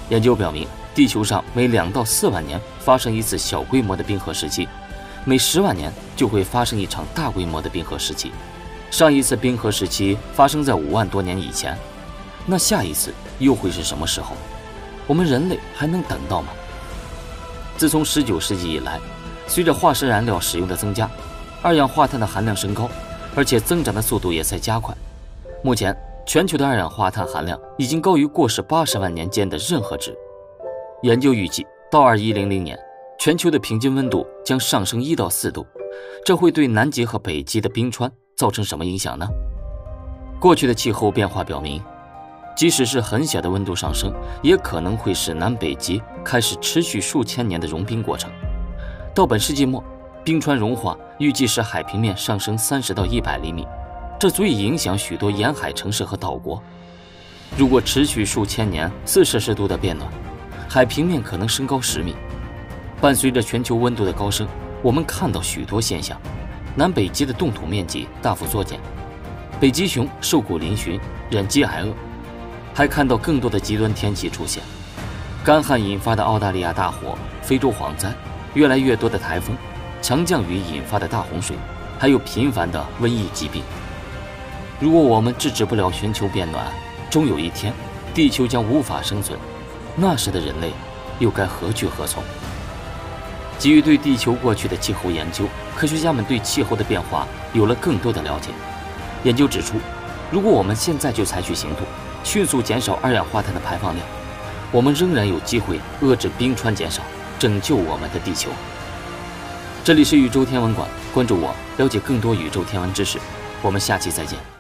研究表明，地球上每2到4万年发生一次小规模的冰河时期，每10万年就会发生一场大规模的冰河时期。上一次冰河时期发生在5万多年以前，那下一次又会是什么时候？我们人类还能等到吗？自从19世纪以来，随着化石燃料使用的增加，二氧化碳的含量升高，而且增长的速度也在加快。目前，全球的二氧化碳含量已经高于过去80万年间的任何值。研究预计，到2100年，全球的平均温度将上升1到4度，这会对南极和北极的冰川造成什么影响呢？过去的气候变化表明，即使是很小的温度上升，也可能会使南北极开始持续数千年的融冰过程。到本世纪末，冰川融化预计使海平面上升30到100厘米，这足以影响许多沿海城市和岛国。如果持续数千年4°C的变暖，海平面可能升高10米。伴随着全球温度的高升，我们看到许多现象：南北极的冻土面积大幅缩减，北极熊瘦骨嶙峋，忍饥挨饿。还看到更多的极端天气出现，干旱引发的澳大利亚大火、非洲蝗灾，越来越多的台风、强降雨引发的大洪水，还有频繁的瘟疫疾病。如果我们制止不了全球变暖，终有一天，地球将无法生存，那时的人类又该何去何从？基于对地球过去的气候研究，科学家们对气候的变化有了更多的了解。研究指出，如果我们现在就采取行动，迅速减少二氧化碳的排放量，我们仍然有机会遏制冰川减少，拯救我们的地球。这里是宇宙天文馆，关注我，了解更多宇宙天文知识。我们下期再见。